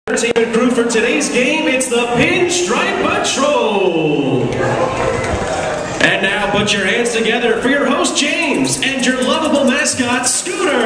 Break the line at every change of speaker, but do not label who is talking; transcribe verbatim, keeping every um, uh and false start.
Entertainment crew for today's game, it's the Pinstripe Patrol. And now put your hands together for your host James and your lovable mascot Scooter.